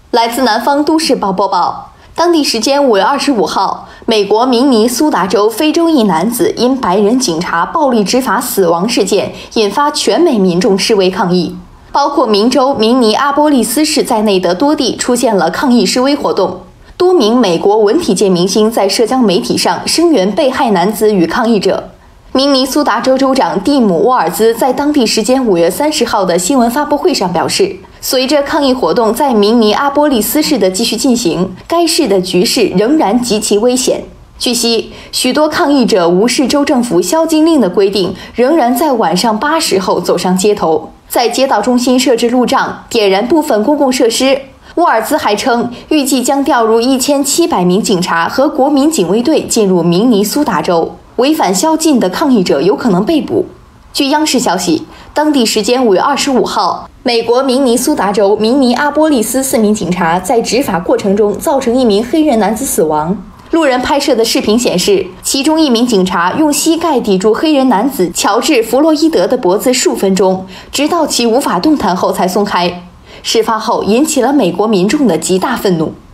来自南方都市报播报，当地时间5月25号，美国明尼苏达州非洲裔男子因白人警察暴力执法死亡事件，引发全美民众示威抗议，包括明州明尼阿波利斯市在内的多地出现了抗议示威活动。多名美国文体界明星在社交媒体上声援被害男子与抗议者。明尼苏达州州长蒂姆·沃尔兹在当地时间5月30号的新闻发布会上表示，随着抗议活动在明尼阿波利斯市的继续进行，该市的局势仍然极其危险。据悉，许多抗议者无视州政府宵禁令的规定，仍然在晚上8时后走上街头，在街道中心设置路障，点燃部分公共设施。沃尔兹还称，预计将调入1700名警察和国民警卫队进入明尼苏达州，违反宵禁的抗议者有可能被捕。据央视消息，当地时间5月25号，美国明尼苏达州明尼阿波利斯4名警察在执法过程中造成一名黑人男子死亡。路人拍摄的视频显示，其中一名警察用膝盖抵住黑人男子乔治·弗洛伊德的脖子数分钟，直到其无法动弹后才松开。事发后引起了美国民众的极大愤怒。